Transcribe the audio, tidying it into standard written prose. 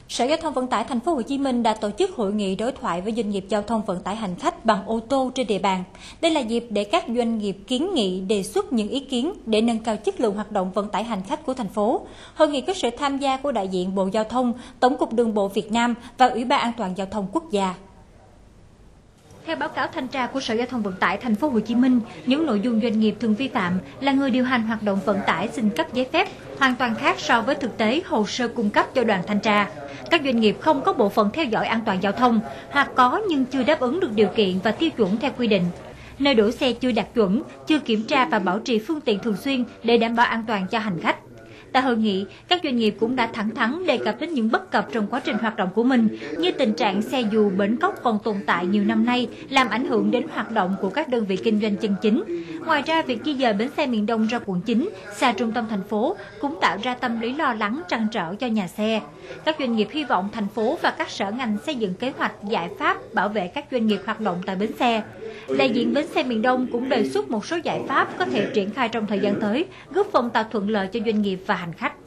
Sở Giao thông Vận tải Thành phố Hồ Chí Minh đã tổ chức hội nghị đối thoại với doanh nghiệp giao thông vận tải hành khách bằng ô tô trên địa bàn. Đây là dịp để các doanh nghiệp kiến nghị, đề xuất những ý kiến để nâng cao chất lượng hoạt động vận tải hành khách của thành phố. Hội nghị có sự tham gia của đại diện Bộ Giao thông, Tổng cục Đường bộ Việt Nam và Ủy ban An toàn giao thông quốc gia. Theo báo cáo thanh tra của Sở Giao thông Vận tải Thành phố Hồ Chí Minh, những nội dung doanh nghiệp thường vi phạm là người điều hành hoạt động vận tải xin cấp giấy phép hoàn toàn khác so với thực tế hồ sơ cung cấp cho đoàn thanh tra. Các doanh nghiệp không có bộ phận theo dõi an toàn giao thông hoặc có nhưng chưa đáp ứng được điều kiện và tiêu chuẩn theo quy định. Nơi đổ xe chưa đạt chuẩn, chưa kiểm tra và bảo trì phương tiện thường xuyên để đảm bảo an toàn cho hành khách. Tại hội nghị, các doanh nghiệp cũng đã thẳng thắn đề cập đến những bất cập trong quá trình hoạt động của mình, như tình trạng xe dù bến cóc còn tồn tại nhiều năm nay, làm ảnh hưởng đến hoạt động của các đơn vị kinh doanh chân chính. Ngoài ra, việc di dời bến xe miền Đông ra quận 9, xa trung tâm thành phố, cũng tạo ra tâm lý lo lắng trăn trở cho nhà xe. Các doanh nghiệp hy vọng thành phố và các sở ngành xây dựng kế hoạch, giải pháp bảo vệ các doanh nghiệp hoạt động tại bến xe. Đại diện bến xe miền Đông cũng đề xuất một số giải pháp có thể triển khai trong thời gian tới, góp phần tạo thuận lợi cho doanh nghiệp và hành khách.